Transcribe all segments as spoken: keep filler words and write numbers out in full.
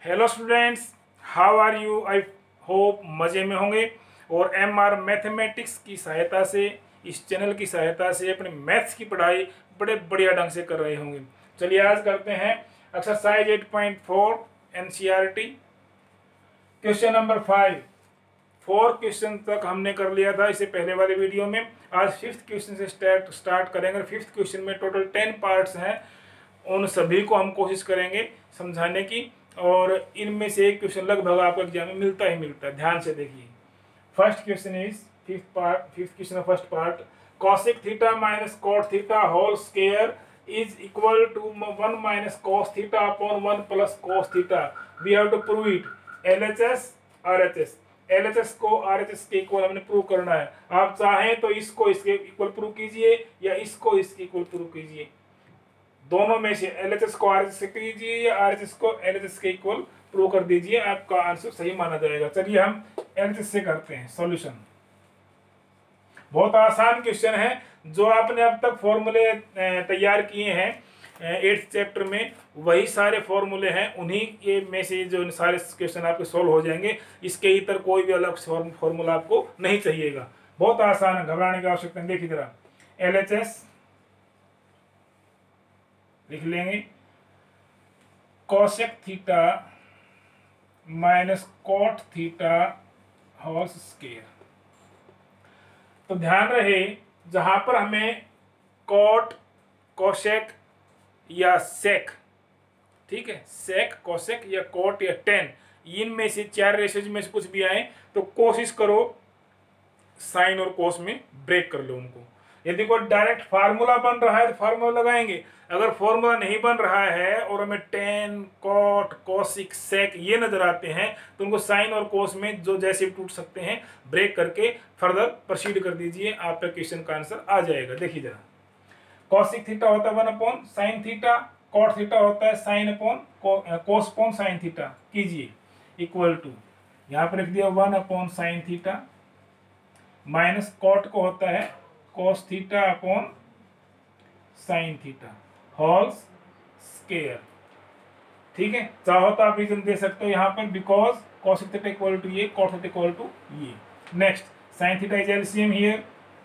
Hello students, how are you? I hope मज़े में होंगे और एम आर मैथमेटिक्स की सहायता से, इस चैनल की सहायता से अपने मैथ्स की पढ़ाई बड़े बढ़िया ढंग से कर रहे होंगे। चलिए आज करते हैं exercise eight point four NCERT question number five. Four question तक हमने कर लिया था इससे पहले वाले वीडियो में। आज फिफ्थ क्वेश्चन से स्टार्ट स्टार्ट करेंगे। फिफ्थ क्वेश्चन में टोटल टेन पार्ट्स हैं, उन सभी को हम कोशिश करेंगे समझाने की, और इनमें से एक क्वेश्चन लगभग आपको एग्जाम में मिलता ही मिलता है। ध्यान से देखिए। First question is fifth part fifth question first part cosec theta minus cot theta whole square is equal to one minus cos theta upon one plus cos theta. We have to prove it. LHS RHS, LHS को RHS के equal हमने prove करना है। आप चाहें तो इसको इसके इक्वल प्रूव कीजिए या इसको इसके इक्वल प्रूव कीजिए, दोनों में से एलएचएस को आरएचएस से कीजिए या आरएचएस को एलएचएस के इक्वल प्रूव कर दीजिए, आपका आंसर सही माना जाएगा। चलिए हम एलएचएस से करते हैं सॉल्यूशन। बहुत आसान क्वेश्चन है। जो आपने अब तक फॉर्मूले तैयार किए हैं एट्थ चैप्टर में, वही सारे फॉर्मूले हैं, उन्हीं के में से जो सारे क्वेश्चन आपके सॉल्व हो जाएंगे। इसके इतर कोई भी अलग फॉर्मूला आपको नहीं चाहिएगा। बहुत आसान है, घबराने की आवश्यकता नहीं। देखिए जरा, एलएचएस लिख लेंगे cosec theta minus cot theta whole square. तो ध्यान रहे, जहां पर हमें कॉट, कोसेक या सेक, ठीक है, सेक, कोसेक या कॉट या टेन, इनमें से चार रेशेज में से कुछ भी आए तो कोशिश करो साइन और कोस में ब्रेक कर लो उनको। यदि कोई डायरेक्ट फार्मूला बन रहा है तो फार्मूला लगाएंगे। अगर फॉर्मूला नहीं बन रहा है और हमें टेन, कॉट, कोसिक, सेक ये नजर आते हैं तो उनको साइन और कोस में जो जैसे टूट सकते हैं ब्रेक करके फर्दर प्रोसीड कर दीजिए, आपका क्वेश्चन का आंसर आ जाएगा। देखिए जरा, कोसिक थीटा होता है one upon sine theta, cot theta होता है sine upon cos upon sine theta. कीजिए इक्वल टू, यहाँ पर लिख दिया one upon sine theta minus cot को होता है cos theta upon sine theta whole square. ठीक है, चाहो तो आप रीजन दे सकते हो यहाँ पर, because cosec theta equal to ये, कॉट थीटा इक्वल टू ये। Next, sine theta is LCM here.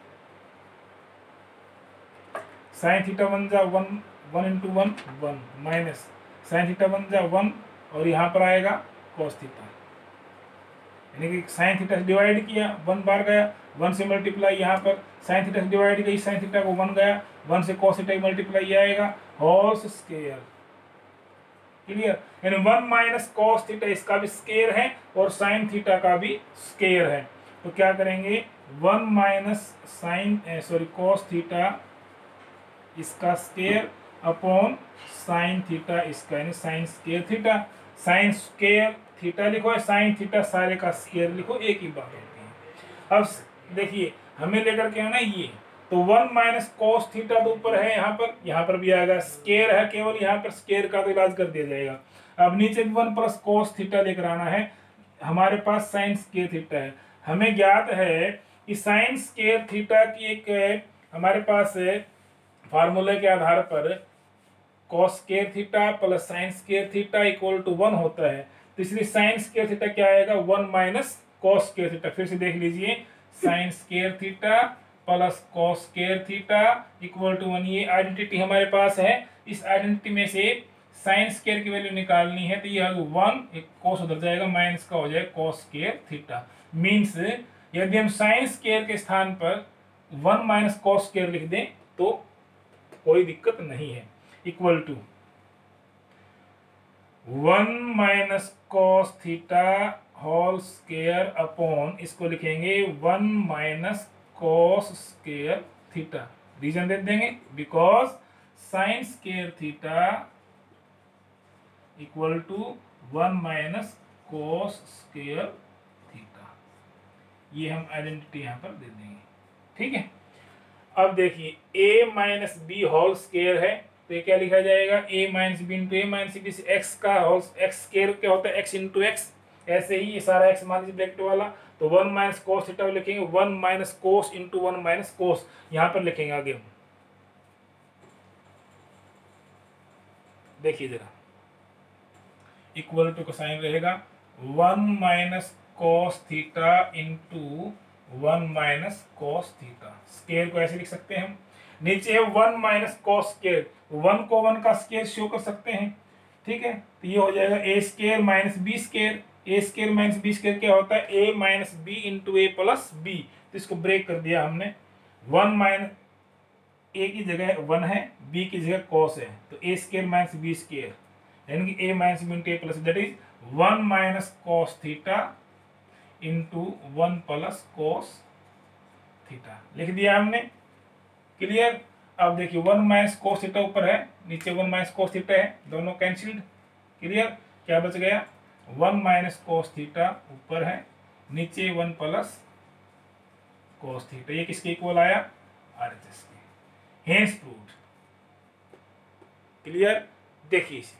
Sine theta बन जा one, one into one one, minus sine theta बन जा वन, और यहाँ पर आएगा कोस थीटा, यानी कि साइन थीटा से डिवाइड किया, वन बार गया, वन से मल्टीप्लाई, यहाँ पर साइन थीटा से डिवाइड गई, साइन थीटा को वन गया, वन से कोस थीटा मल्टीप्लाई आएगा होल स्क्वायर। क्लियर? यानी वन माइनस कोस थीटा इसका भी स्क्वायर है और साइन थीटा का भी स्क्वायर है। तो क्या करेंगे, one minus sine sorry cos theta इसका स्क्वायर अपॉन साइन थीटा इसका, यानी sine square theta. Sine square theta लिखो, साइन थीटा सारे का स्क्वायर लिखो, एक ही बात होती है। अब देखिए, हमें लेकर के आना ये, तो वन माइनस कोस थीटा तो ऊपर है, यहाँ पर यहाँ पर भी आएगा, स्क्वायर है केवल, यहाँ पर स्क्वायर का तो इलाज कर दिया जाएगा। अब नीचे भी वन प्लस कोस थीटा लेकर आना है। हमारे पास साइन स्क्वायर थीटा है। हमें ज्ञात है कि साइन स्क्वायर थीटा की एक हमारे पास फार्मूले के आधार पर cos square theta plus sine square theta equal to one होता है। तो इसलिए साइन स्क्वायर थीटा क्या आएगा, one minus cos square theta. फिर से देख लीजिए, sine square theta plus cos square theta equal to one. ये आइडेंटिटी हमारे पास है। इस आइडेंटिटी में से साइन स्क्वायर की वैल्यू निकालनी है, तो ये वन, एक कोस उधर जाएगा, माइनस का हो जाएगा कोस स्क्वायर थीटा। मीन्स यदि हम साइन स्क्वायर के स्थान पर वन माइनस कोस स्क्वायर लिख दें तो कोई दिक्कत नहीं है। Equal to one minus cos theta whole square upon, इसको लिखेंगे one minus cos square theta. Reason दे देंगे, because sine square theta equal to one minus cos square theta. ये हम आइडेंटिटी यहां पर दे देंगे। ठीक है, अब देखिए, a minus B whole square है, तो ये क्या लिखा जाएगा, a minus B into A minus B से x का होल, x स्क्वायर क्या होता है, x इंटू एक्स। ऐसे ही ये सारा x मान लीजिए ब्रैकेट वाला, तो वन माइनस कोस थीटा लिखेंगे, one minus cos into one minus cos, यहाँ पर लिखेंगे आगे हम। देखिए जरा, इक्वल टू का साइन रहेगा one minus cos theta into one minus cos theta. Square को ऐसे लिख सकते हैं हम, नीचे है one minus cos square, one को वन का स्केयर शो कर सकते हैं, ठीक है। तो ये हो जाएगा A square minus B square. A square minus B square क्या होता है, A minus B into A plus B. तो इसको ब्रेक कर दिया हमने, वन माइनस ए की जगह वन है, बी की जगह कॉस है, तो A square minus B square यानी कि A minus B into A plus, that is one minus cos theta into one plus cos theta लिख दिया हमने। क्लियर। अब देखिए वन माइनस कोस थीटा ऊपर है, नीचे वन माइनस कोस थीटा है, दोनों कैंसिल्ड। क्लियर। क्या बच गया, वन माइनस कोस थीटा ऊपर है, नीचे वन प्लस कोस थीटा। ये किसके इक्वल आया, आरएचएस के। Hence proved. क्लियर। देखिए इसे,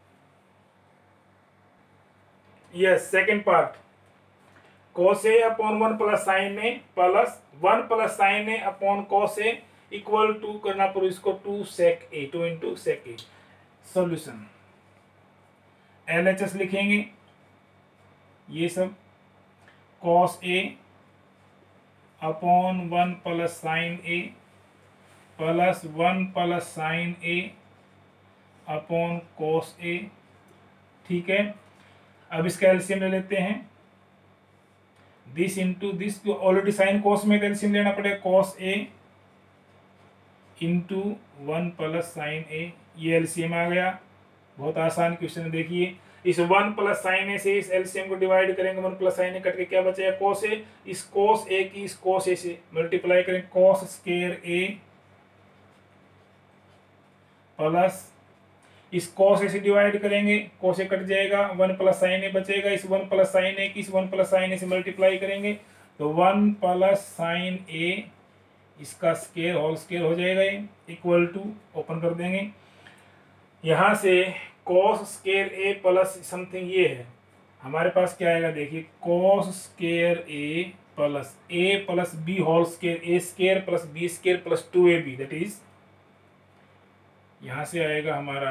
yes second part, cos a upon one plus sine A plus one plus sine A upon cos a equal to करना पड़ो इसको two sec A, two into sec A. Solution L H S लिखेंगे, ये सब cos a upon one plus sine A plus one plus sine A upon cos a, ठीक है। अब इसका एलसीएम ले लेते हैं, दिस इंटू दिस, जो ऑलरेडी साइन कॉस में एलसीएम लेना पड़ेगा, cos a into one plus sine A, ये एलसीएम आ गया। बहुत आसान क्वेश्चन है। देखिए इस वन प्लस साइन ए से इस एलसीएम को डिवाइड करेंगे, one plus sine A cut के क्या बचेगा, cos a, इस cos a की इस cos a से मल्टीप्लाई करेंगे, cos स्क्वायर a प्लस इस cos a से डिवाइड करेंगे, cos a कट जाएगा, वन प्लस साइन ए बचेगा, इस वन प्लस साइन ए की इस वन प्लस साइन ए से मल्टीप्लाई करेंगे, तो वन प्लस साइन ए इसका स्क्वायर होल स्क्वायर हो जाएगा, ये इक्वल टू ओपन कर देंगे, यहाँ से cos square a plus something ये है, हमारे पास क्या आएगा, देखिए cos square a plus a plus b whole square, a square plus b square plus two A B, that is यहाँ से आएगा हमारा,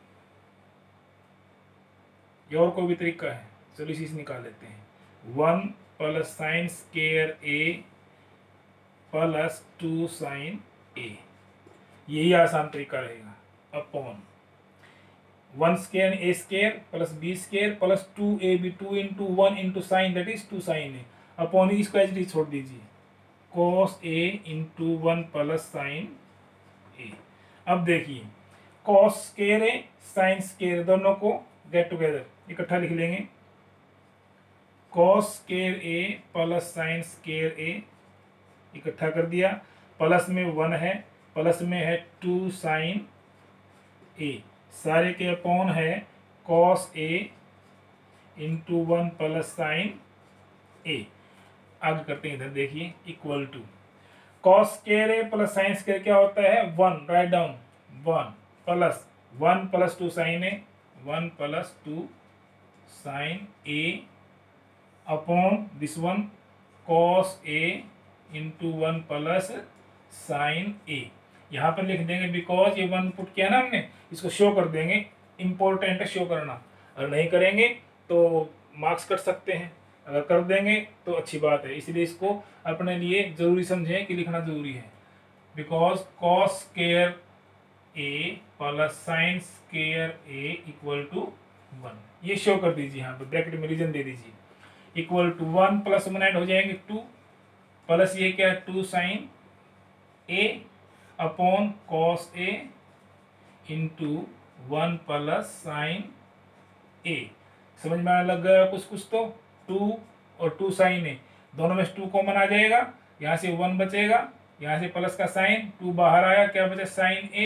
ये और कोई भी तरीका है, चलो इसी से निकाल लेते हैं, one plus sine square a plus two sine a, यही आसान तरीका रहेगा, upon one square A square plus B square plus two A B, two into one into sine that is two sine A, upon इसको H D छोड़ दीजिए, cos a into one plus sine A. अब देखिए cos square a sine square दोनों को get together इकट्ठा लिख लेंगे, cos square a plus sine square a इकट्ठा कर दिया, प्लस में वन है, प्लस में है टू साइन a, सारे के अपॉन है cos a into one plus sine a। आगे करते हैं, इधर देखिए equal to cos square a plus sine square क्या होता है, one, right down, one plus one plus two sine a, one plus two sine a upon this one cos a into one plus sine a। यहाँ पर लिख देंगे because ये one put किया ना हमने, इसको शो कर देंगे, इम्पोर्टेंट है शो करना, अगर नहीं करेंगे तो मार्क्स कट सकते हैं, अगर कर देंगे तो अच्छी बात है, इसलिए इसको अपने लिए जरूरी समझें कि लिखना जरूरी है, because cos square a plus sine square a equal to one, ये शो कर दीजिए, यहाँ पर ब्रैकेट में रीजन दे दीजिए, equal to one plus one add हो जाएंगे टू, प्लस ये क्या है two sine a upon cos a into one plus sine a। समझ में आने लग गया कुछ कुछ, तो टू और टू साइन a दोनों में टू कॉमन आ जाएगा, यहाँ से वन बचेगा, यहाँ से प्लस का साइन, टू बाहर आया, क्या बचा sine a,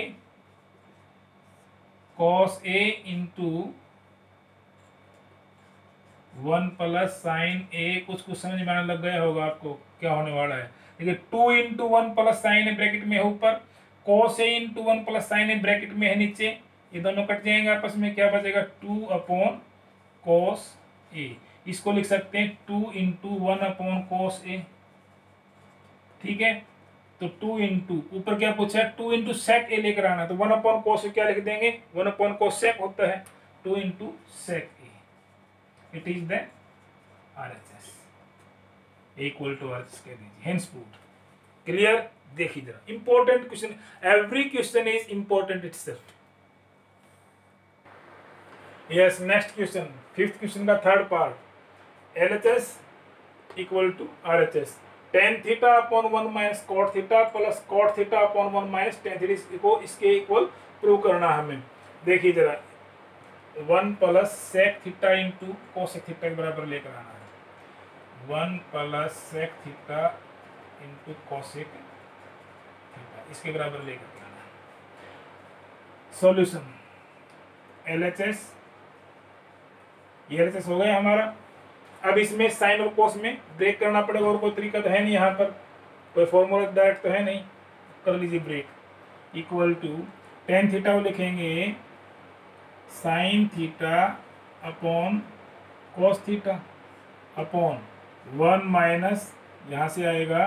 cos a into one plus sine A. कुछ कुछ समझ में आने लग गया होगा आपको क्या होने वाला है, देखिए two into one plus sine A bracket में है ऊपर, cos a into one plus sine A bracket में है नीचे, ये दोनों कट जाएंगे आपस में, क्या बचेगा टू अपॉन cos a। इसको लिख सकते हैं two into one upon cos a, ठीक है। तो टू इंटू ऊपर क्या पूछा है, टू इंटू सेक ए लेकर आना, तो वन अपॉन cos a क्या लिख देंगे, वन अपॉन cos sec होता है, two into sec A, it is the R H S equal to R H S कह दीजिए। Hence proved. क्लियर? देखिए जरा important question, every question is important itself. Yes, next question, fifth question का third part. L H S equal to R H S, tan theta upon one minus cot theta plus cot theta upon one minus tan theta को इसके इक्वल prove करना है हमें। देखिए जरा, one plus sec theta into cosec theta के बराबर लेकर आना है। One plus sec theta into cosec theta इसके बराबर लेकर आना है। सॉल्यूशन, एल एच एस, ये एल एच एस हो गया हमारा। अब इसमें साइन और कोस में ब्रेक करना पड़ेगा, और कोई तरीका तो है नहीं, यहाँ पर कोई फॉर्मूला डायरेक्ट तो है नहीं, कर लीजिए break. Equal to tan theta को लिखेंगे sine theta upon cos theta upon one minus यहाँ से आएगा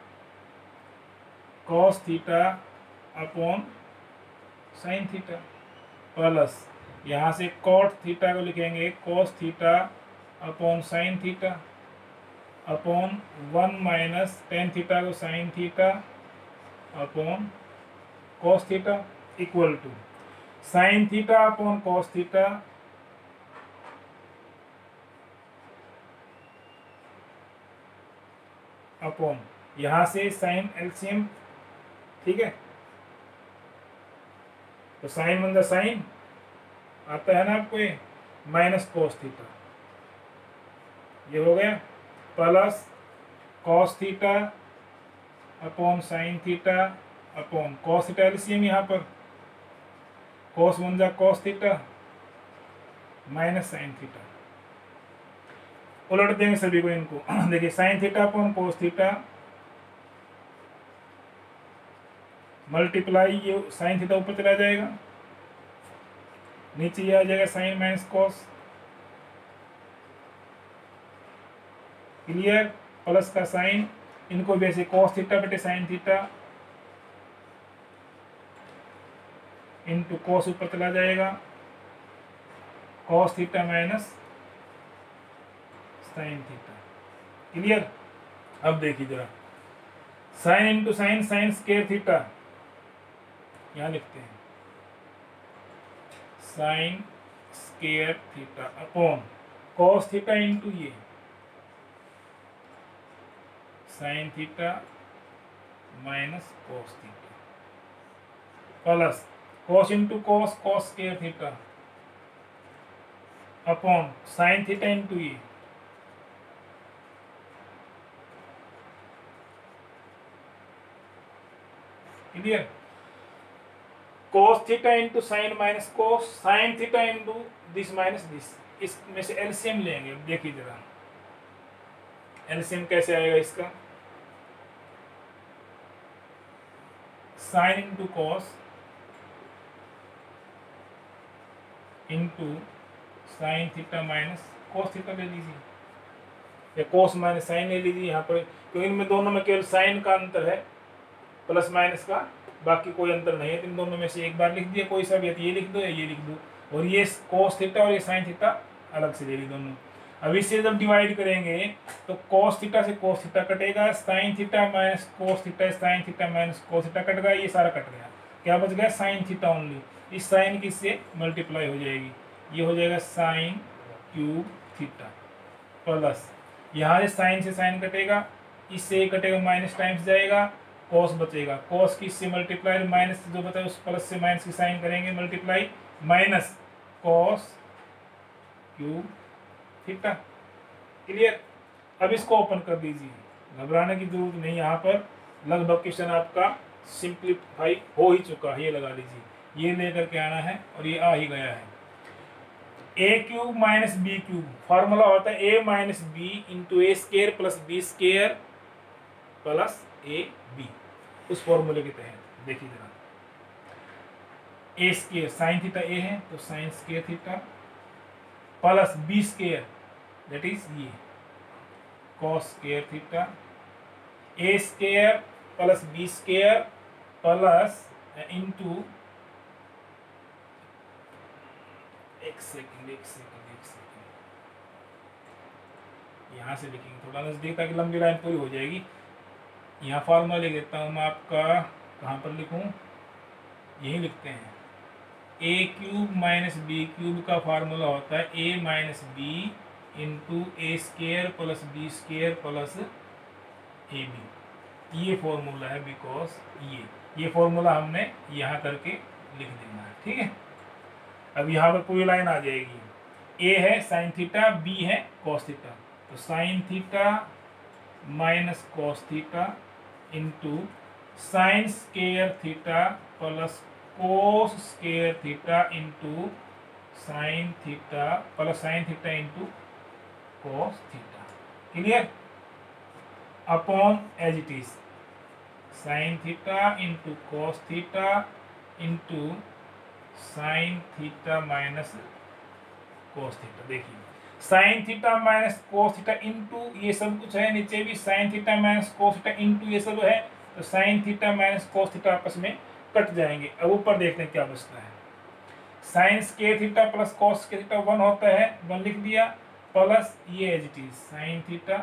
cos theta upon sine theta plus यहाँ से कॉट थीटा को लिखेंगे cos theta upon sine theta upon one minus tan theta को sine theta upon cos theta equal to sine theta upon cos theta upon यहाँ से sign LCM, ठीक है, तो साइन वन द साइन आता है ना आपको, ये माइनस कॉस थीटा, ये हो गया, plus cos theta upon sine theta upon cos theta LCM, यहाँ पर कॉस वन जा cos theta minus sine theta, उलट देंगे सभी को इनको। देखिए sine theta upon cos theta multiply, ये साइन थीटा ऊपर चला जाएगा, नीचे ये आ जाएगा sine minus cos, clear, plus का साइन, इनको वैसे कॉस थीटा बटे साइन थीटा इंटू कॉस ऊपर चला जाएगा, cos theta minus sine theta, clear. अब देखिए जरा, sine into sine, sine square theta, यहां लिखते हैं sine square theta upon cos theta into ये sine theta minus cos theta plus cos into cos, cos square theta upon sine theta into ये clear, cos theta into sine minus cos, sine theta into this minus this, इसमें से LCM लेंगे। देखिए जरा LCM कैसे आएगा इसका, sine into cos into sine theta minus cos theta ले लीजिए, या कोस माइनस साइन ले लीजिए यहाँ पर, क्योंकि इनमें दोनों में केवल साइन का अंतर है, प्लस माइनस का, बाकी कोई अंतर नहीं है। तो इन दोनों में से एक बार लिख दिया कोई सा भी, ये लिख दो या ये लिख दो, और ये कोस थीटा और ये साइन थीटा अलग से ले ली दोनों। अब इससे जब डिवाइड करेंगे तो कोस थीटा से कोस थीटा कटेगा, sine theta minus cos theta, sine theta minus cos theta cut गया, ये सारा कट गया, क्या बच गया साइन थीटा ओनली। इस साइन की इससे मल्टीप्लाई हो जाएगी, ये हो जाएगा साइन क्यूब थीटा प्लस यहाँ से साइन से साइन कटेगा, इससे कटेगा माइनस टाइम्स जाएगा, कॉस बचेगा, कॉस की इससे मल्टीप्लाई, माइनस जो बचा उस प्लस से माइनस की साइन करेंगे multiply, minus cos cube theta, clear. अब इसको ओपन कर दीजिए, घबराने की जरूरत नहीं, यहाँ पर लगभग क्वेश्चन आपका सिंप्लीफाई हो ही चुका है, ये लगा लीजिए, ये लेकर के आना है और ये आ ही गया है। A cube minus B cube, formula होता है A minus B into A square plus B square plus A B, उस फॉर्मूले के तहत देखिए जरा, A square sine theta A है तो sine square theta plus B square that is ये cos square theta, A square plus B square plus into एक सेकंड एक सेकंड एक सेकंड, यहाँ से लिखेंगे थोड़ा नजदीक ताकि लंबी लाइन पूरी हो जाएगी। यहाँ फार्मूला लिख देता हूँ मैं आपका, कहाँ पर लिखूँ, यही लिखते हैं। A cube minus B cube का फार्मूला होता है A minus B into A square plus B square plus A B. ये फॉर्मूला है, बिकॉज ये ये फॉर्मूला हमने यहाँ करके लिख देना है, ठीक है। अब यहाँ पर पूरी लाइन आ जाएगी। ए है साइन थीटा, बी है कॉस थीटा, तो sine theta minus cos theta into sine square theta plus cos square theta into sine theta plus sine theta into cos theta. Clear? Upon as it is sine theta into cos theta into sine theta minus cos theta. देखिए sine theta minus cos theta into ये सब कुछ है, नीचे भी sine theta minus cos theta into ये सब है, तो sine theta minus cos theta आपस में कट जाएंगे। अब ऊपर देखते हैं क्या बचता है। Sine square theta plus cos square theta one होता है, वन लिख दिया, प्लस ये as it is sine theta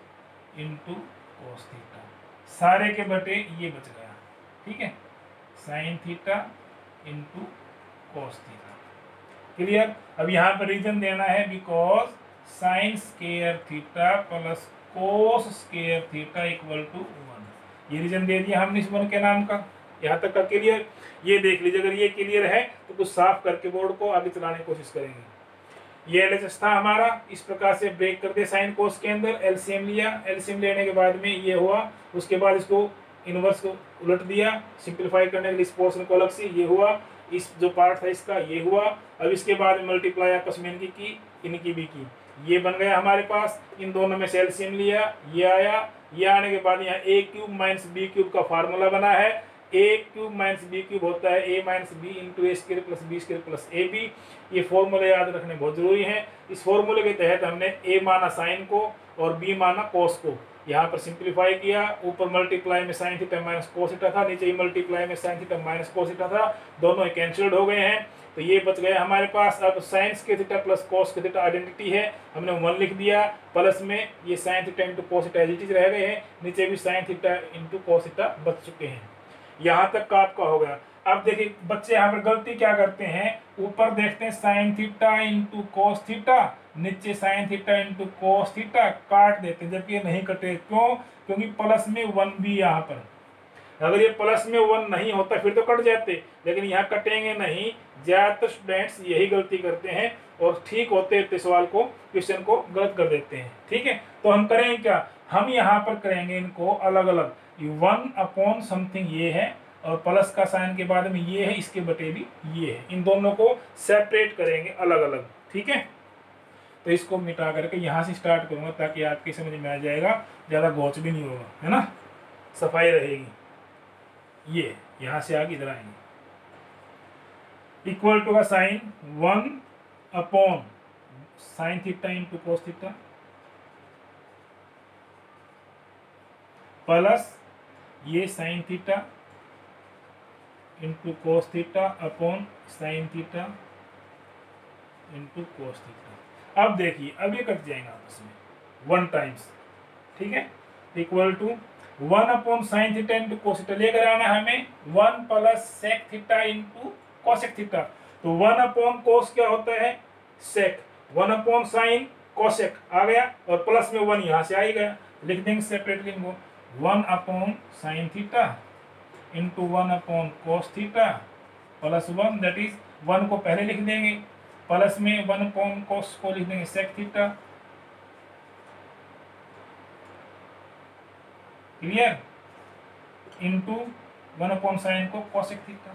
into cos theta, सारे के बटे ये बच गया, ठीक है, sine theta into cos theta. Clear? अब यहाँ पर रीजन देना है, because sine square theta plus cos square theta equal to one. ये रीजन दे दिया हमने इस वन के नाम का। यहाँ तक का क्लियर? ये देख लीजिए, अगर ये क्लियर है तो कुछ साफ करके बोर्ड को आगे चलाने की कोशिश करेंगे। ये एलएचएस था हमारा, इस प्रकार से ब्रेक कर दे साइन कोस के अंदर, एलसीएम लिया, एलसीएम लेने के बाद में ये हुआ, उसके बाद इसको इनवर्स को उलट दिया, सिंप्लीफाई करने के लिए इस पोर्शन को अलग से, ये हुआ, इस जो पार्ट था इसका ये हुआ। अब इसके बाद में मल्टीप्लाई आपस में इनकी की, इनकी भी की, ये बन गया हमारे पास। इन दोनों में से एलसीएम लिया, ये आया, ये आने के बाद यहाँ A cube minus B cube का फार्मूला बना है। A cube minus B cube होता है A minus B into A square plus B square plus A B. ये फॉर्मूले याद रखने बहुत जरूरी है। इस फॉर्मूले के तहत हमने ए माना साइन को और बी माना कोस को, यहाँ पर सिंप्लीफाई किया, ऊपर मल्टीप्लाई में sine theta minus cos theta था, नीचे ही मल्टीप्लाई में sine theta minus cos theta था, दोनों कैंसिल्ड हो गए हैं, तो ये बच गया हमारे पास। अब साइन के थीटा प्लस कोस के थीटा आइडेंटिटी है, हमने वन लिख दिया, प्लस में ये sine theta into cos theta as it is रह गए हैं, नीचे भी sine theta into cos theta बच चुके हैं। यहाँ तक का आपका हो गया। अब देखिए बच्चे यहाँ पर गलती क्या करते हैं, ऊपर देखते हैं sine theta into cos theta, नीचे sine theta into cos theta, काट देते हैं, जबकि ये नहीं कटे। क्यों? क्योंकि प्लस में वन भी यहाँ पर, अगर ये प्लस में वन नहीं होता फिर तो कट जाते, लेकिन यहाँ कटेंगे नहीं। ज्यादातर स्टूडेंट्स यही गलती करते हैं और ठीक होते होते सवाल को, क्वेश्चन को गलत कर देते हैं, ठीक है। तो हम करेंगे क्या, हम यहाँ पर करेंगे इनको अलग अलग, वन अपॉन समथिंग ये है और प्लस का साइन के बाद में ये है, इसके बटे भी ये है, इन दोनों को सेपरेट करेंगे अलग अलग, ठीक है। तो इसको मिटा करके यहाँ से स्टार्ट करूंगा ताकि आपकी समझ में आ जाएगा, ज़्यादा घोच भी नहीं होगा, है ना, सफाई रहेगी। ये यहाँ से आगे इधर आएंगे, इक्वल टू का sine one upon sine theta into cos theta plus ये sine theta into cos theta upon sine theta into cos theta. अब देखिए अब ये कट जाएंगे आपस में वन टाइम्स, ठीक है, equal to one upon sine theta into cos theta लेकर आना हमें, one plus sec theta into cosec theta. तो वन अपॉन कोस क्या होता है, sec, one upon sine cosec आ गया और प्लस में वन यहाँ से आ ही गया, लिख देंगे सेपरेटली इनको, one upon sine theta into one upon cos theta plus one, that is one को पहले लिख देंगे, प्लस में वन अपॉन कोस को लिख देंगे sec theta. Clear? Into one upon sine को कोसेक थीटा,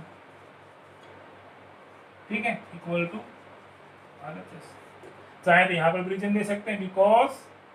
ठीक है, इक्वल टू आरएचएस। चाहे तो यहाँ पर रीजन दे सकते हैं, because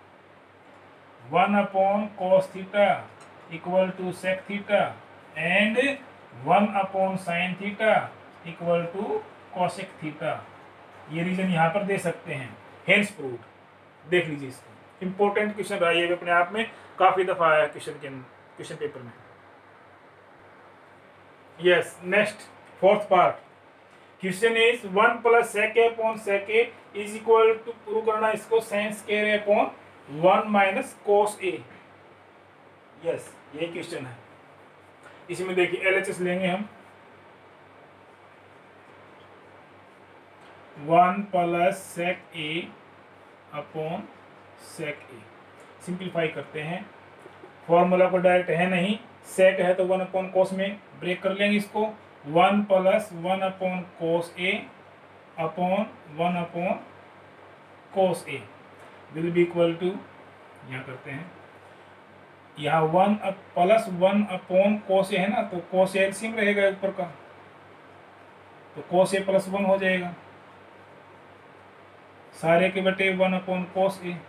one upon cos theta equal to sec theta and one upon sine theta equal to cosec theta. ये रीजन यहाँ पर दे सकते हैं, हेंस प्रूव्ड। देख लीजिए इसको, इंपॉर्टेंट क्वेश्चन रहा है अपने आप में, काफी दफा आया क्वेश्चन के क्वेश्चन पेपर में। Yes, next fourth part, question is one plus sec A upon sec A is equal to, prove करना इसको, sine square A upon one minus cos A. Yes, यही क्वेश्चन है। इसमें देखिए एल एच एस लेंगे हम, one plus sec A upon sec A. Simplify करते हैं, फॉर्मूला को डायरेक्ट है नहीं, सेक है तो वन अपॉन कोस में ब्रेक कर लेंगे इसको, one plus one upon cos A upon one upon cos A will be equal to, यहाँ करते हैं, यहाँ one plus one upon cos A है ना, तो कोस ए एलसीएम रहेगा ऊपर का, तो कोस ए प्लस वन हो जाएगा, सारे के बटे one upon cos A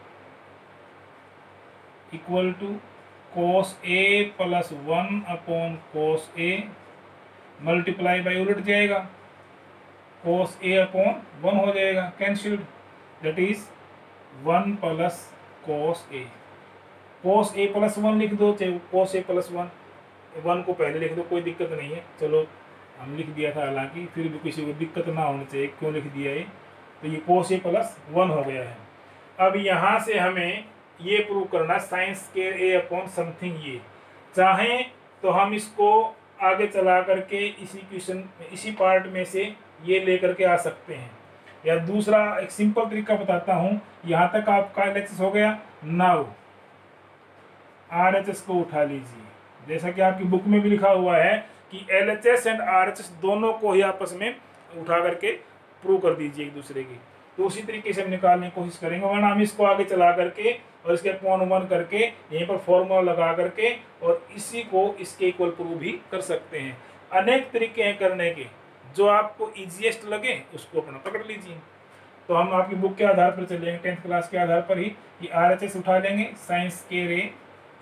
equal to cos A plus one upon cos A multiply by उलट जाएगा, कोस ए अपॉन वन हो जाएगा, cancelled, that is one plus cos A. Cos A plus one लिख दो, चाहे cos A plus one, one को पहले लिख दो, कोई दिक्कत नहीं है। चलो हम लिख दिया था, हालांकि फिर भी किसी को दिक्कत ना होनी चाहिए, क्यों लिख दिया ये, तो ये कोस ए प्लस वन हो गया है। अब यहाँ से हमें ये प्रूव करना है sine square A upon something, ये चाहें तो हम इसको आगे चला करके इसी क्वेश्चन इसी पार्ट में से ये लेकर के आ सकते हैं, या दूसरा एक सिंपल तरीका बताता हूँ। यहाँ तक आपका एल एच एस हो गया, नाउ आर एच एस को उठा लीजिए, जैसा कि आपकी बुक में भी लिखा हुआ है कि L H S and R H S दोनों को ही आपस में उठा करके प्रूव कर दीजिए एक दूसरे की, तो उसी तरीके से हम निकालने की कोशिश करेंगे, वरना हम इसको आगे चला करके और इसके अपॉन वन करके यहीं पर फॉर्मूला लगा करके और इसी को इसके इक्वल प्रूव भी कर सकते हैं। अनेक तरीके हैं करने के, जो आपको इजीएस्ट लगे उसको अपना पकड़ लीजिए। तो हम आपकी बुक के आधार पर चलेंगे, टेंथ क्लास के आधार पर ही, कि आर एच एस उठा लेंगे, sine square A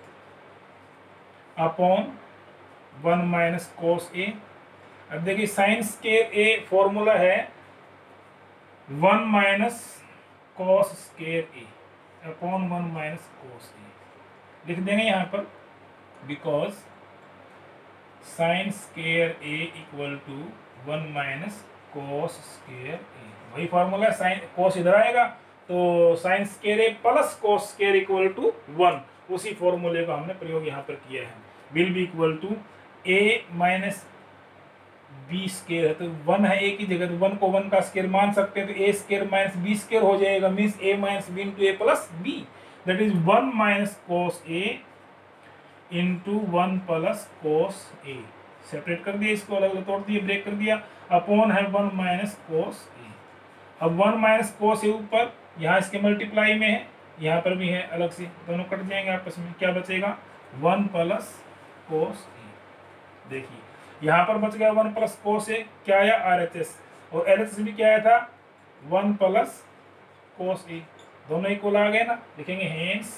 upon one minus cos A. अब देखिए साइन स्क्वायर ए फॉर्मूला है one minus cos square A upon one minus cos A लिख देंगे यहाँ पर, because sine square A equal to one minus cos square A, वही formula है। Sine cos इधर आएगा तो sine square A plus cos square equal to one, उसी फॉर्मूले का हमने प्रयोग यहाँ पर किया है। Will be equal to A minus B square है, तो वन है ए की जगह, तो वन को वन का स्केयर मान सकते हैं, तो A square minus B square हो जाएगा, means A minus B into A plus B, that is one minus cos A into one plus cos A. Separate कर दिया इसको, अलग अलग तोड़ दिया, ब्रेक कर दिया, अपॉन है वन माइनस कोस ए। अब वन माइनस कोस ए ऊपर, यहाँ इसके मल्टीप्लाई में है, यहाँ पर भी है अलग से, दोनों कट जाएंगे आपस में, क्या बचेगा वन प्लस कोस ए। देखिए यहाँ पर बच गया वन प्लस कोस ए, क्या आया आर एच एस, और एल एच एस भी क्या आया था वन प्लस कोस ए, दोनों इक्वल आ गए ना, लिखेंगे hence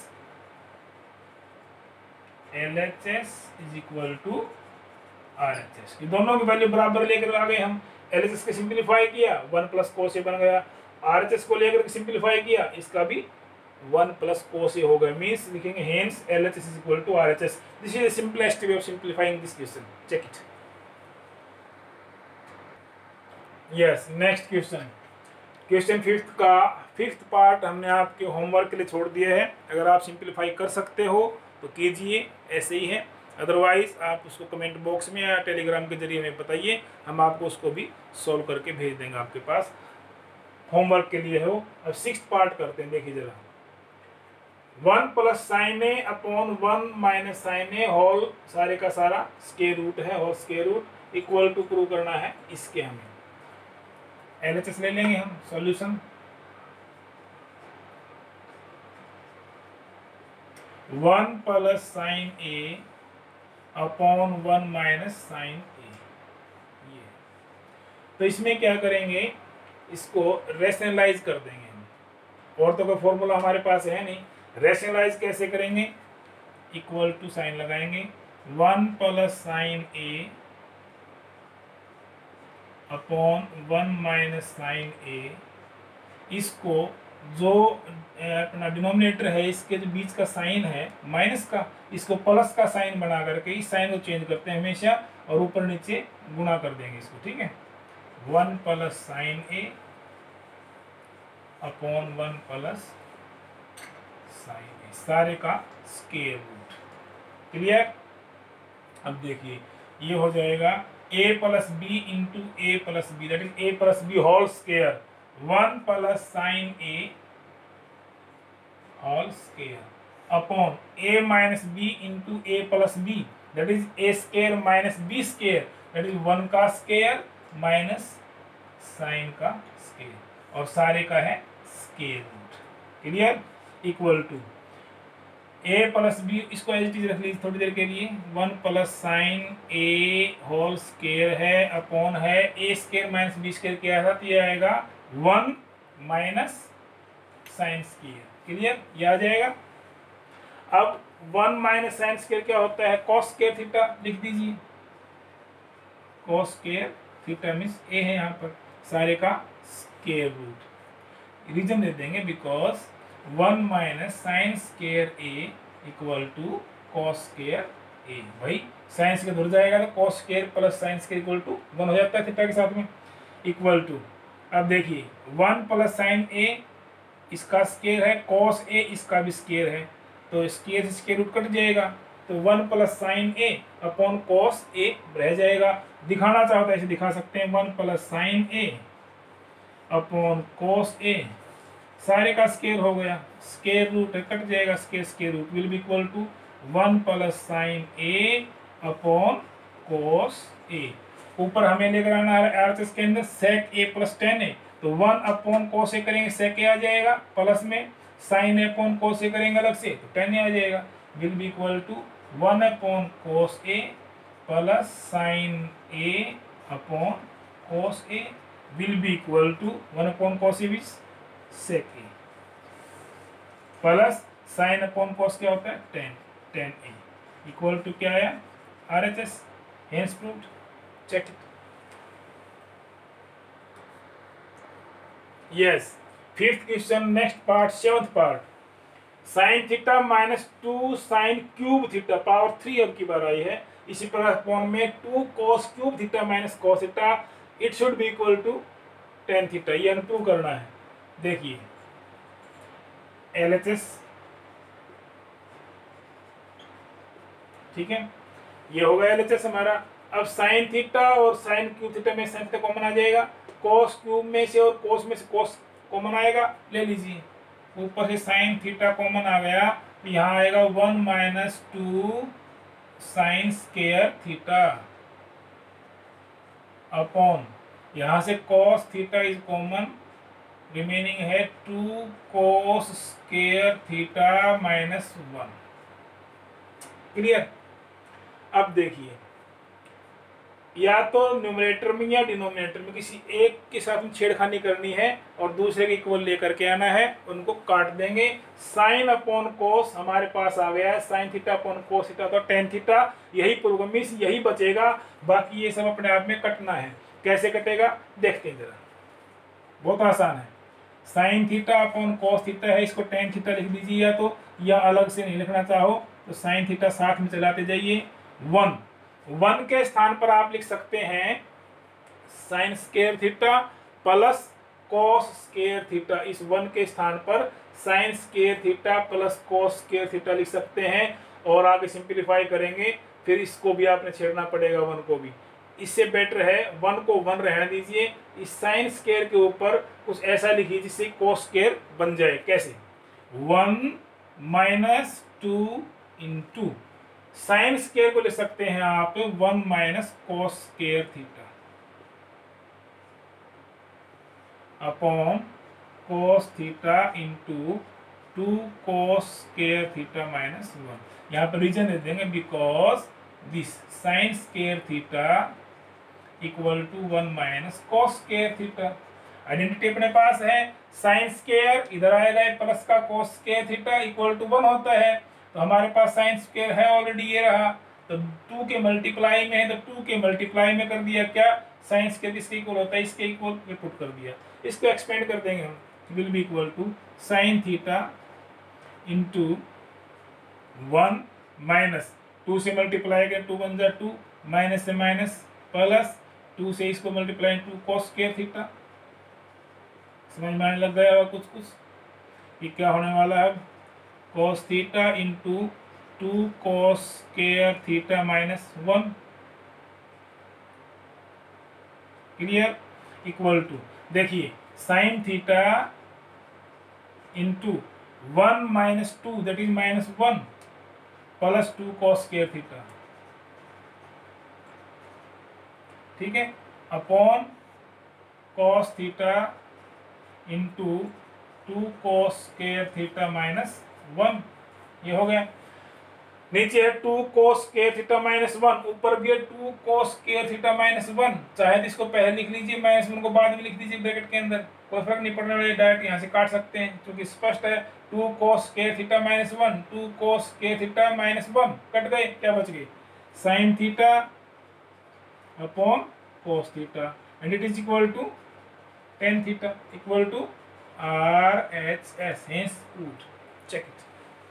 L H S is equal to R H S, दोनों की वैल्यू बराबर लेकर आ गए हम। एल एच एस को सिंप्लीफाई किया, वन प्लस कोस ए बन गया, आर एच एस को लेकर सिंप्लीफाई किया, इसका भी वन प्लस कोस ए हो गया, मीन्स लिखेंगे hence L H S is equal to R H S. This is the simplest way of simplifying this question, check it. Yes, next question, question fifth का fifth part हमने आपके homework के लिए छोड़ दिया है। अगर आप सिंप्लीफाई कर सकते हो तो कीजिए, ऐसे ही है, अदरवाइज आप उसको कमेंट बॉक्स में या टेलीग्राम के जरिए हमें बताइए, हम आपको उसको भी सॉल्व करके भेज देंगे आपके पास, होमवर्क के लिए हो। अब सिक्स्थ पार्ट करते हैं, देखिए जरा, one plus sine A upon one minus sine A whole सारे का सारा स्क्वायर रूट है, और square root equal to prove करना है इसके। हमें एल एच एस ले लेंगे हम, solution one plus sine A upon one minus sine A, ये तो इसमें क्या करेंगे, इसको रेशनलाइज कर देंगे हम, और तो कोई फॉर्मूला हमारे पास है नहीं। रेशनलाइज कैसे करेंगे, इक्वल टू साइन लगाएंगे, one plus sine A upon one minus sine A, इसको जो अपना डिनोमिनेटर है इसके जो बीच का साइन है माइनस का, इसको प्लस का साइन बना करके इस साइन को चेंज करते हैं हमेशा, और ऊपर नीचे गुणा कर देंगे इसको, ठीक है। One plus sine A upon one plus sine A, सारे का स्क्वायर रूट। क्लियर। अब देखिए ये हो जाएगा a plus B into A plus B, that is A plus B whole square, one plus sine A whole square upon a minus B into A plus B, that is A square minus B square, that is one का square minus sine का square, और सारे का है square root. Clear. Equal to a plus B, इसको as it is रख लीजिए थोड़ी देर के लिए, one plus sine A whole square है अपॉन है A square minus B square क्या था, तो ये आएगा one minus sine square. Clear, ये आ जाएगा। अब वन माइनस साइन स्क्वायर क्या होता है, कॉस स्क्वायर थीटा, लिख दीजिए cos square theta means A है यहाँ पर, सारे का स्क्वायर रूट। रीजन दे देंगे because one minus sine square A equal to cos square A. भाई साइन स्क्वायर दूर जाएगा तो cos square plus sine square equal to one हो जाता है थीटा के साथ में, इक्वल टू। अब देखिए वन प्लस साइन ए इसका स्क्वायर है, कॉस ए इसका भी स्क्वायर है, तो स्क्वायर से स्क्वायर रूट कट जाएगा, तो one plus sine A upon cos A रह जाएगा। दिखाना चाहो तो ऐसे दिखा सकते हैं, one plus sine A upon cos A, सारे का स्क्वायर हो गया, स्क्वायर रूट कट जाएगा, square square root will be equal to one plus sine A upon cos A. ऊपर हमें लेकर आना है आरएचएस के अंदर सेक ए प्लस टेन ए, तो वन अपॉन कॉस ए करेंगे सेक ए आ जाएगा, प्लस में sine A upon cos A करेंगे अलग से तो टेन ए आ जाएगा, will be equal to one upon cos A plus sine A upon cos A will be equal to one upon cos A which sec A plus sine upon cos क्या होता है tan, tan A equal to क्या आया R H S, hence proved, check it. Yes, fifth question, next part, seventh part, sign theta minus two sine cube theta power three अब की बार आई है, इसी प्रकार फॉर्म में two cos cube theta minus cos theta, it should be equal to tan theta, ये हमें प्रूव करना है। देखिए एल एच एस, ठीक है, ये होगा एल एच एस हमारा। अब साइन थीटा और साइन क्यूब थीटा में साइन थीटा कॉमन आ जाएगा, कॉस क्यूब में से और कॉस में से कॉस कॉमन आएगा, ले लीजिए, ऊपर से साइन थीटा कॉमन आ गया, यहाँ आएगा one minus two sine square theta upon, यहाँ से cos theta is common, remaining है two cos square theta minus one. Clear. अब देखिए या तो न्यूमरेटर में या डिनोमिनेटर में किसी एक के साथ में छेड़खानी करनी है और दूसरे के इक्वल लेकर के आना है, उनको काट देंगे। साइन अपॉन कोस हमारे पास आ गया है, sine theta upon cos theta तो टेन थीटा, यही प्रोग्रामिस यही बचेगा, बाकी ये सब अपने आप में कटना है। कैसे कटेगा देखते हैं जरा, बहुत आसान है। Sine theta upon cos theta है, इसको टेन थीटा लिख दीजिए, या तो या अलग से नहीं लिखना चाहो तो साइन थीटा साथ में चलाते जाइए। वन वन के स्थान पर आप लिख सकते हैं sine square theta plus cos square theta, इस वन के स्थान पर sine square theta plus cos square theta लिख सकते हैं, और आगे सिंप्लीफाई करेंगे, फिर इसको भी आपने छेड़ना पड़ेगा वन को भी। इससे बेटर है वन को वन रहने दीजिए, इस साइन स्क्वायर के ऊपर कुछ ऐसा लिखिए जिससे कोस स्क्वायर बन जाए। कैसे, one minus two into sine square को ले सकते हैं आप one minus cos square theta upon cos theta into two cos square theta minus one. यहाँ पर रीजन दे देंगे because this sine square theta equal to one minus cos square theta. Identity अपने पास है, साइन स्क्वायर इधर आएगा plus का cos square theta equal to one होता है, तो हमारे पास साइन स्क्वायर है ऑलरेडी ये रहा, तो टू के मल्टीप्लाई में है तो टू के मल्टीप्लाई में कर दिया, क्या साइन स्क्वायर किसके इक्वल होता है इसके इक्वल में पुट कर दिया। इसको एक्सपेंड कर देंगे हम, will be equal to sine theta into one minus two से मल्टीप्लाई कर टू वन जा टू, माइनस से माइनस प्लस टू से इसको multiply two cos square theta. समझ में आने लग गया होगा कुछ कुछ कि क्या होने वाला है अब, cos theta into two cos square theta minus one, clear, equal to, देखिए sine theta into one minus two that is minus one plus two cos square theta, ठीक है, upon cos theta into two cos square theta minus one, ये हो गया। नीचे है two cos square theta minus one, ऊपर भी है two cos square theta minus one. चाहे तो इसको पहले लिख लीजिए, माइनस वन को बाद में लिख दीजिए ब्रैकेट के अंदर, कोई फर्क नहीं पड़ने वाला, डायरेक्ट यहाँ से काट सकते हैं क्योंकि स्पष्ट है। Two cos square theta minus one, two cos square theta minus one, कट गए, क्या बच गए, sine theta upon cos theta and it is equal to tan theta equal to R H S, hence proved, check it.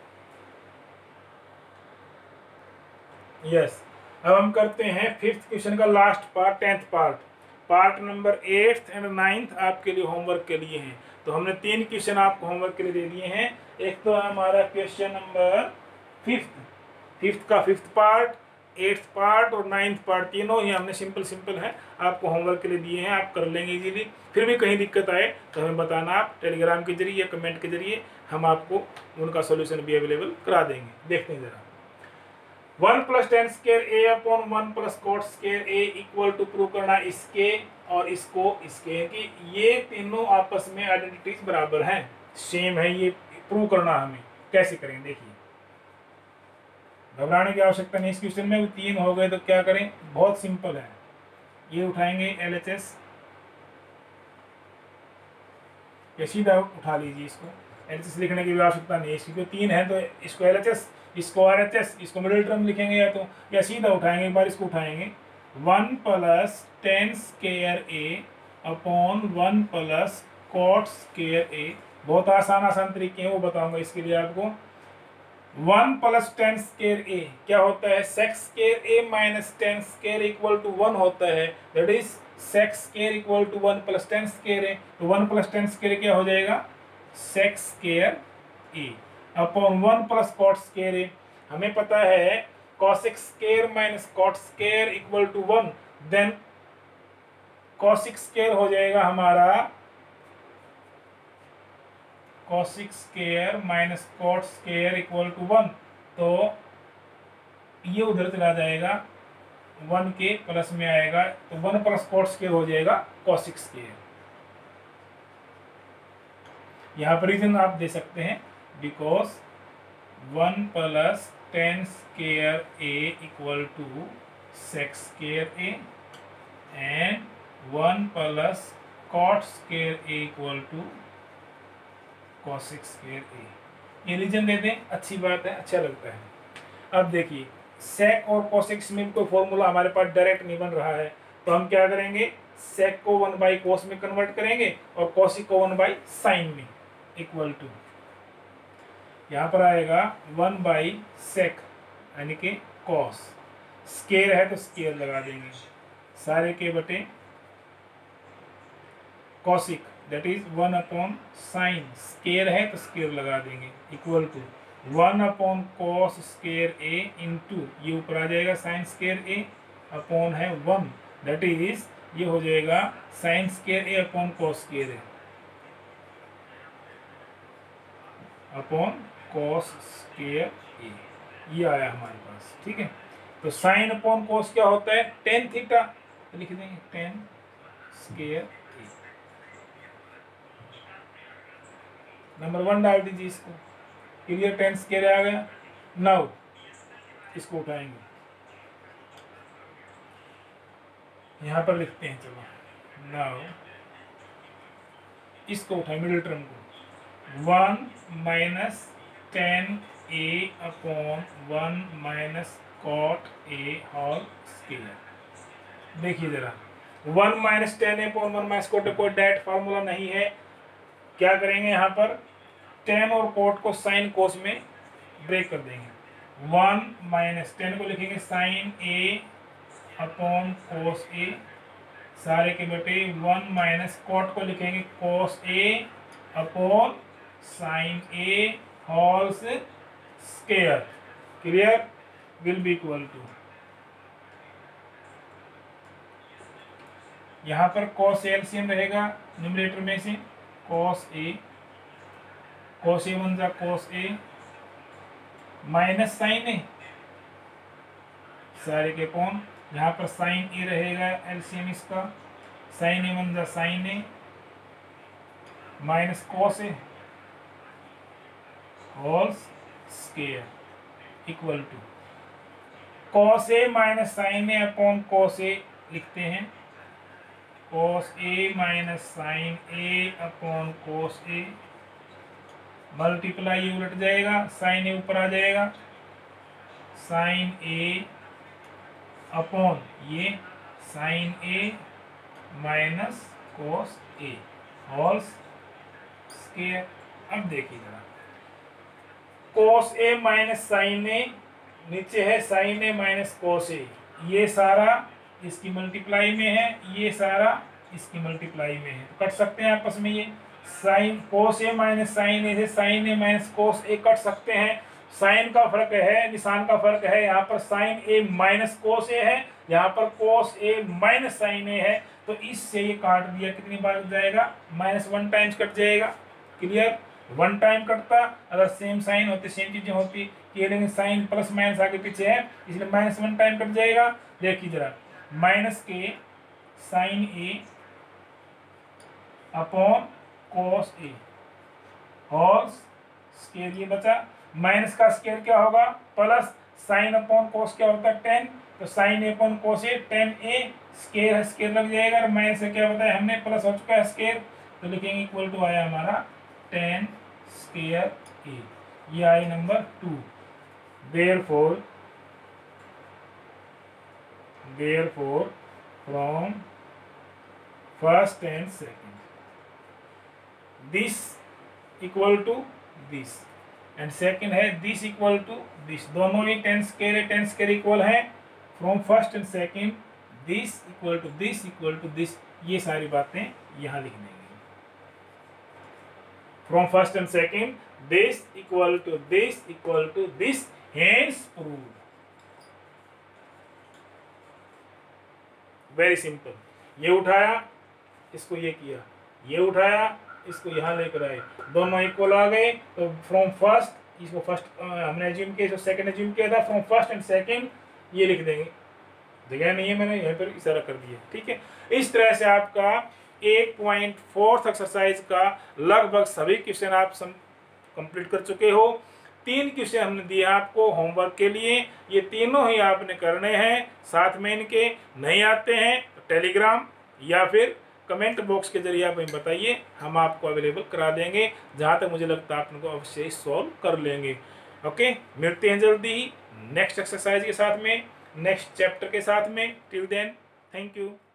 Yes yes. अब हम करते हैं fifth question का last part, tenth part, part number eighth and ninth आपके लिए homework के लिए हैं। तो हमने तीन क्वेश्चन आपको होमवर्क के लिए दे दिए हैं। एक तो हमारा क्वेश्चन नंबर फिफ्थ, फिफ्थ का फिफ्थ पार्ट, एट्थ पार्ट और नाइन्थ पार्ट, तीनों ही हमने सिंपल सिंपल है आपको होमवर्क के लिए दिए हैं, आप कर लेंगे इजीली। फिर भी कहीं दिक्कत आए तो हमें बताना, आप टेलीग्राम के जरिए या कमेंट के जरिए हम आपको उनका सोल्यूशन भी अवेलेबल करा देंगे। देखते हैं जरा, one plus tan square A upon one plus cot square A equal to prove करना इसके और इसको इसके कि ये तीनों आपस में आइडेंटिटीज बराबर हैं, सेम है, ये प्रूव करना हमें कैसे करें। देखिए घबराने की आवश्यकता नहीं, इस क्वेश्चन में तीन हो गए तो क्या करें, बहुत सिंपल है, ये उठाएंगे एल एच एस, या सीधा उठा लीजिए इसको, एल एच एस लिखने की भी आवश्यकता नहीं है, इसकी तीन है तो इसको एल एच एस, इसको आर एच एस, इसको मिडिल टर्म लिखेंगे या तो, या सीधा उठाएंगे, एक बार इसको उठाएंगे, one plus tan square A upon one plus cot square A. बहुत आसान आसान तरीके हैं वो बताऊंगा इसके लिए आपको। One plus tan square A क्या होता है, sec square A minus tan square equal to one होता है, that is sec square equal to one plus tan square A. तो वन प्लस टेन स्क्वायर क्या हो जाएगा, sec square A upon one plus cot square A. हमें पता है cosec square minus cot square equal to one, then cosec square हो जाएगा हमारा cosec square minus cot square equal to one, तो ये उधर चला जाएगा, वन के प्लस में आएगा, तो वन प्लस कॉट स्क्वायर हो जाएगा कॉसिक स्क्वायर। यहाँ पर रीजन आप दे सकते हैं, because one plus tan square A equal to sec square A and one plus cot square A equal to cosec square A. ये रीजन दे दें, अच्छी बात है, अच्छा लगता है। अब देखिए सेक और कॉसिक में कोई फॉर्मूला हमारे पास डायरेक्ट नहीं बन रहा है, तो हम क्या करेंगे, सेक को वन बाई कोस में कन्वर्ट करेंगे और कॉसिक को वन बाई साइन में, इक्वल टू यहाँ पर आएगा वन बाई सेक यानी कि कॉस, स्केयर है तो स्केयर लगा देंगे, सारे के बटे cosec that is one upon sine, square है तो स्केयर लगा देंगे, equal to one upon cos square A into ये ऊपर आ जाएगा साइन स्केयर ए अपॉन है वन, दैट इज ये हो जाएगा sine square A upon cos square A upon cos square A, ये आया हमारे पास, ठीक है। तो साइन अपॉन कॉस क्या होता है, टेन थीटा, तो लिख देंगे tan square A. Number one डाल दीजिए इसको, क्लियर, टेन स्क्वायर आ गया। नाउ इसको उठाएंगे, यहाँ पर लिखते हैं, चलो नाउ इसको उठाए मिडिल टर्म को, one minus tan A upon one minus cot A whole square. देखिए जरा, one minus tan A upon one minus cot A, कोई डायरेक्ट फार्मूला नहीं है, क्या करेंगे यहाँ पर टेन और कॉट को साइन कोस में ब्रेक कर देंगे, वन माइनस टेन को लिखेंगे साइन ए अपॉन कोस ए सारे के बेटे वन माइनस कॉट को लिखेंगे cos A upon sine A whole square, clear, will be equal to, यहाँ पर कॉस एलसीएम रहेगा न्यूमरेटर में से, cos A, cos A one जा cos A minus sine A, सारे के कौन, यहाँ पर साइन ए रहेगा एलसीएम इसका, साइन ए वन जा sine A minus cos A whole square equal to cos A minus sine A upon cos A लिखते हैं, cos A minus sine A upon cos A, multiply ये उलट जाएगा, sine A ऊपर आ जाएगा, sine A upon ये sine A minus cos A whole square. अब देखिए जरा, cos A minus sine A, नीचे है साइन ए माइनस कॉस ए, ये सारा इसकी मल्टीप्लाई में है, ये सारा इसकी मल्टीप्लाई में है, तो कट सकते हैं आपस में, ये sine cos A minus sine A से sine A minus cos A कट सकते हैं, साइन का फर्क है, निशान का फर्क है, यहाँ पर sine A minus cos A है, यहाँ पर cos A minus sine A है, तो इससे ये काट दिया, कितनी बार जाएगा, माइनस वन टाइम्स कट जाएगा, क्लियर, वन टाइम कटता, अगर सेम साइन होते सेम चीजें होती, लेकिन साइन प्लस माइनस आगे पीछे है इसलिए माइनस वन टाइम कट जाएगा। देखिए जरा, माइनस के sine A upon cos A whole square, ये बचा, माइनस का स्क्वायर क्या होगा, प्लस साइन अपॉन कॉस क्या होता है टेन, तो sine A upon cos A, tan A square square लग जाएगा, और माइनस से क्या बताया हमने, प्लस हो चुका है स्क्वायर, तो लिखेंगे इक्वल टू आया हमारा टेन स्क्वायर ए, ये आई number two. therefore therefore from first and second this equal to this and second है this equal to this, दोनों ही टेन स्क्वायर है, टेन स्क्वायर इक्वल है, from first and second this equal to this equal to this, ये सारी बातें यहाँ लिख देंगे, from first and second this equal to this equal to this, hence proved, very simple, ये उठाया इसको ये किया, ये उठाया इसको यहाँ लेकर आए, दोनों इक्वल आ गए, तो फ्रॉम फर्स्ट, इसको फर्स्ट हमने एज्यूम किया, सेकंड एज्यूम किया था, फ्रॉम फर्स्ट एंड सेकंड ये लिख देंगे, जगह नहीं है मैंने यहाँ पर इशारा कर दिया, ठीक है। इस तरह से आपका एक पॉइंट फोर्थ एक्सरसाइज का लगभग सभी क्वेश्चन आप कंप्लीट कर चुके हो। तीन क्वेश्चन हमने दिए आपको होमवर्क के लिए, ये तीनों ही आपने करने हैं, साथ में इनके नहीं आते हैं तो टेलीग्राम या फिर कमेंट बॉक्स के जरिए आप हमें बताइए, हम आपको अवेलेबल करा देंगे, जहाँ तक मुझे लगता है आप उनको अवश्य ही सॉल्व कर लेंगे। ओके, मिलते हैं जल्दी ही नेक्स्ट एक्सरसाइज के साथ में, नेक्स्ट चैप्टर के साथ में। Till then, thank you.